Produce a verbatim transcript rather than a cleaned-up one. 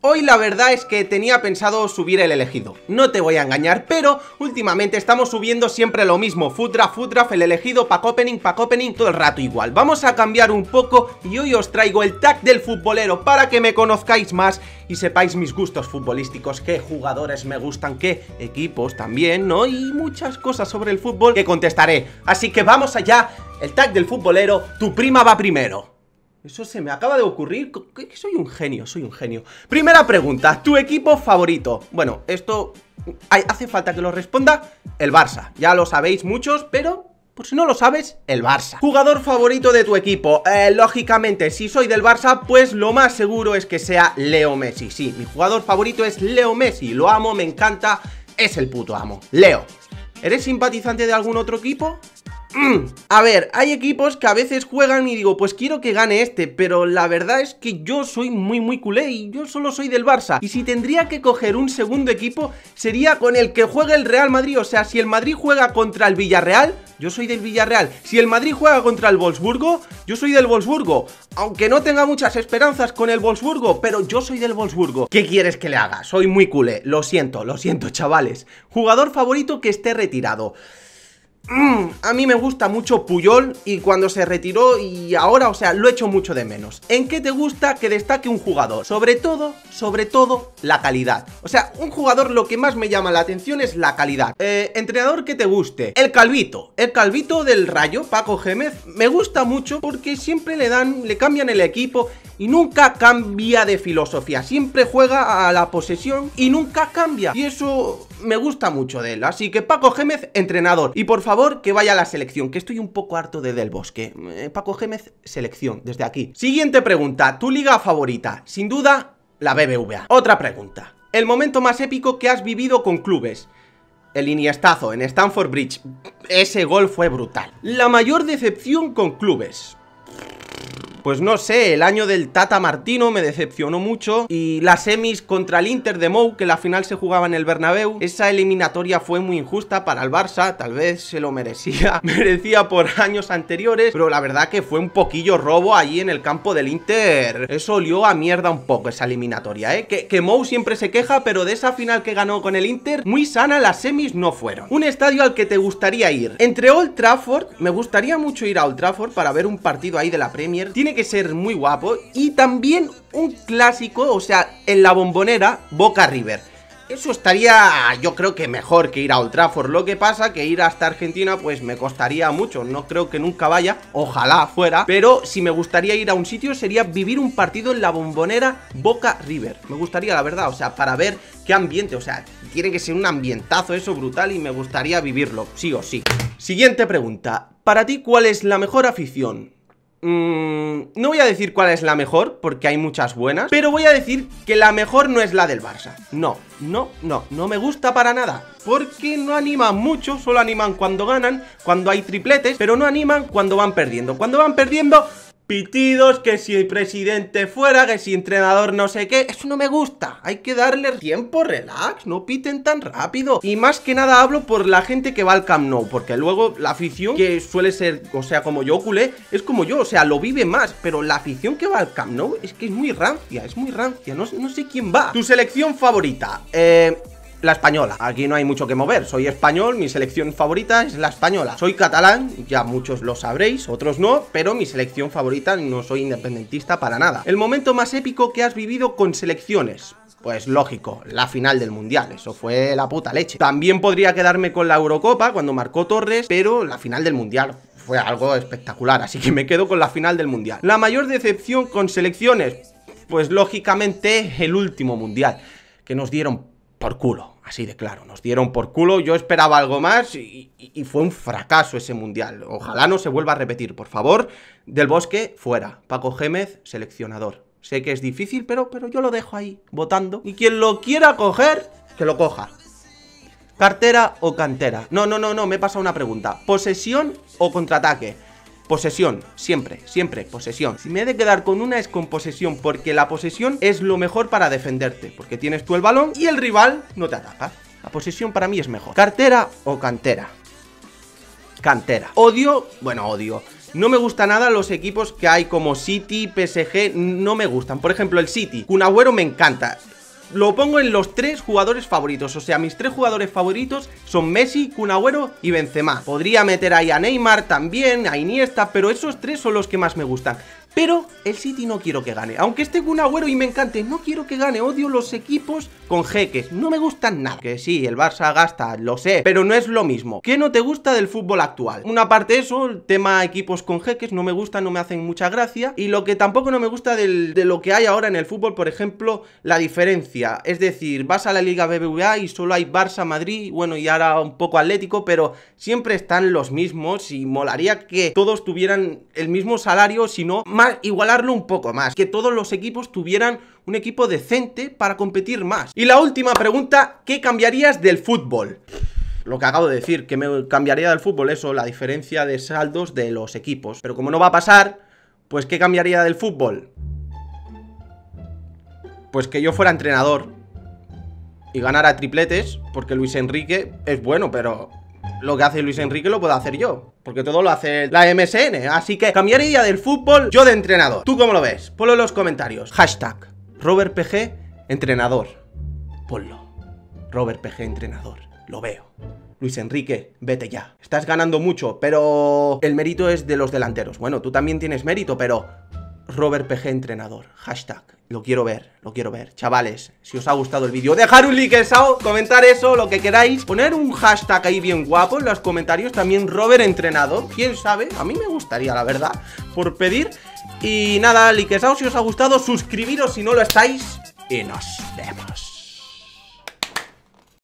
Hoy la verdad es que tenía pensado subir el elegido, no te voy a engañar, pero últimamente estamos subiendo siempre lo mismo, FUT Draft, FUT Draft, el elegido, pack opening, pack opening, todo el rato igual. Vamos a cambiar un poco y hoy os traigo el tag del futbolero para que me conozcáis más y sepáis mis gustos futbolísticos, qué jugadores me gustan, qué equipos también, ¿no? Y muchas cosas sobre el fútbol que contestaré. Así que vamos allá, el tag del futbolero, tu prima va primero. Eso se me acaba de ocurrir, que soy un genio, soy un genio. Primera pregunta, ¿tu equipo favorito? Bueno, esto hace falta que lo responda el Barça. Ya lo sabéis muchos, pero por si no lo sabes, el Barça. ¿Jugador favorito de tu equipo? Eh, lógicamente, si soy del Barça, pues lo más seguro es que sea Leo Messi. Sí, mi jugador favorito es Leo Messi, lo amo, me encanta, es el puto amo. Leo, ¿eres simpatizante de algún otro equipo? Mm. A ver, hay equipos que a veces juegan y digo, pues quiero que gane este, pero la verdad es que yo soy muy muy culé y yo solo soy del Barça. Y si tendría que coger un segundo equipo, sería con el que juegue el Real Madrid. O sea, si el Madrid juega contra el Villarreal, yo soy del Villarreal. Si el Madrid juega contra el Wolfsburgo, yo soy del Wolfsburgo. Aunque no tenga muchas esperanzas con el Wolfsburgo, pero yo soy del Wolfsburgo. ¿Qué quieres que le haga? Soy muy culé, lo siento, lo siento, chavales. Jugador favorito que esté retirado. Mm, a mí me gusta mucho Puyol y cuando se retiró y ahora, o sea, lo echo mucho de menos. ¿En qué te gusta que destaque un jugador? Sobre todo, sobre todo, la calidad. O sea, un jugador lo que más me llama la atención es la calidad. Eh, entrenador que te guste. El Calvito, el Calvito del Rayo, Paco Gémez, me gusta mucho porque siempre le dan, le cambian el equipo y nunca cambia de filosofía. Siempre juega a la posesión y nunca cambia. Y eso me gusta mucho de él. Así que Paco Gémez, entrenador. Y por favor, que vaya a la selección, que estoy un poco harto de Del Bosque. eh, Paco Gémez, selección, desde aquí. Siguiente pregunta, ¿tu liga favorita? Sin duda, la B B V A. Otra pregunta, el momento más épico que has vivido con clubes. El Iniestazo en Stamford Bridge, ese gol fue brutal. La mayor decepción con clubes. Pues no sé, el año del Tata Martino me decepcionó mucho. Y las semis contra el Inter de Mou, que la final se jugaba en el Bernabéu, esa eliminatoria fue muy injusta para el Barça. Tal vez se lo merecía, merecía por años anteriores, pero la verdad que fue un poquillo robo allí en el campo del Inter. Eso olió a mierda un poco esa eliminatoria, ¿eh? Que, que Mou siempre se queja, pero de esa final que ganó con el Inter, muy sana, las semis no fueron. Un estadio al que te gustaría ir. Entre Old Trafford, me gustaría mucho ir a Old Trafford para ver un partido ahí de la Premier. Tiene que ser muy guapo. Y también un clásico, o sea, en la Bombonera, Boca River. Eso estaría, yo creo que mejor que ir a Old Trafford. Lo que pasa que ir hasta Argentina pues me costaría mucho. No creo que nunca vaya, ojalá fuera. Pero si me gustaría ir a un sitio sería vivir un partido en la Bombonera Boca River. Me gustaría, la verdad, o sea, para ver qué ambiente. O sea, tiene que ser un ambientazo eso brutal y me gustaría vivirlo, sí o sí. Siguiente pregunta, para ti, ¿cuál es la mejor afición? Mm, no voy a decir cuál es la mejor, porque hay muchas buenas, pero voy a decir que la mejor no es la del Barça. No, no, no, no me gusta para nada, porque no animan mucho, solo animan cuando ganan, cuando hay tripletes, pero no animan cuando van perdiendo. Cuando van perdiendo, pitidos, que si el presidente fuera, que si entrenador no sé qué. Eso no me gusta, hay que darle tiempo, relax, no piten tan rápido. Y más que nada hablo por la gente que va al Camp Nou, porque luego la afición que suele ser, o sea, como yo culé, es como yo, o sea, lo vive más. Pero la afición que va al Camp Nou es que es muy rancia, es muy rancia, no, no sé quién va. ¿Tu selección favorita? Eh... La española, aquí no hay mucho que mover, soy español, mi selección favorita es la española. Soy catalán, ya muchos lo sabréis, otros no, pero mi selección favorita, no soy independentista para nada. El momento más épico que has vivido con selecciones. Pues lógico, la final del Mundial, eso fue la puta leche. También podría quedarme con la Eurocopa cuando marcó Torres, pero la final del Mundial fue algo espectacular, así que me quedo con la final del Mundial. La mayor decepción con selecciones, pues lógicamente el último Mundial, que nos dieron por culo, así de claro, nos dieron por culo. Yo esperaba algo más y, y, y fue un fracaso ese Mundial. Ojalá no se vuelva a repetir, por favor. Del Bosque, fuera. Paco Gémez, seleccionador. Sé que es difícil, pero, pero yo lo dejo ahí, votando. Y quien lo quiera coger, que lo coja. ¿Cartera o cantera? No, no, no, no, me he pasado una pregunta. ¿Posesión o contraataque? Posesión, siempre, siempre, posesión. Si me he de quedar con una es con posesión, porque la posesión es lo mejor para defenderte, porque tienes tú el balón y el rival no te ataca. La posesión para mí es mejor. ¿Cartera o cantera? Cantera. Odio, bueno, odio. No me gusta nada los equipos que hay como City, P S G, no me gustan. Por ejemplo, el City, Kun Agüero me encanta. lo pongo en los tres jugadores favoritos. O sea, mis tres jugadores favoritos son Messi, Kun Agüero y Benzema. Podría meter ahí a Neymar también, a Iniesta, pero esos tres son los que más me gustan. Pero el City no quiero que gane. Aunque esté Kun Agüero y me encante, no quiero que gane. Odio los equipos con jeques. No me gustan nada. Que sí, el Barça gasta, lo sé, pero no es lo mismo. ¿Qué no te gusta del fútbol actual? Una parte eso, el tema equipos con jeques, no me gusta, no me hacen mucha gracia. Y lo que tampoco no me gusta del, de lo que hay ahora en el fútbol, por ejemplo, la diferencia. Es decir, vas a la Liga B B V A y solo hay Barça, Madrid, bueno, y ahora un poco Atlético, pero siempre están los mismos y molaría que todos tuvieran el mismo salario, si no, más igualarlo un poco más, que todos los equipos tuvieran un equipo decente para competir más. Y la última pregunta, ¿qué cambiarías del fútbol? Lo que acabo de decir, que me cambiaría del fútbol, eso, la diferencia de saldos de los equipos. Pero como no va a pasar, pues ¿qué cambiaría del fútbol? Pues que yo fuera entrenador y ganara tripletes, porque Luis Enrique es bueno, pero lo que hace Luis Enrique lo puedo hacer yo, porque todo lo hace la M S N. Así que cambiaría del fútbol yo de entrenador. ¿Tú cómo lo ves? Ponlo en los comentarios. Hashtag Robert P G entrenador. Ponlo. Robert P G entrenador. Lo veo. Luis Enrique, vete ya. Estás ganando mucho, pero el mérito es de los delanteros. Bueno, tú también tienes mérito, pero Robert P G entrenador. Hashtag. Lo quiero ver, lo quiero ver. Chavales, si os ha gustado el vídeo, dejar un like, sao, comentar eso, lo que queráis. Poner un hashtag ahí bien guapo en los comentarios. También Robert entrenador. ¿Quién sabe? A mí me gustaría, la verdad, por pedir. Y nada, like, sao, si os ha gustado. Suscribiros si no lo estáis. Y nos vemos.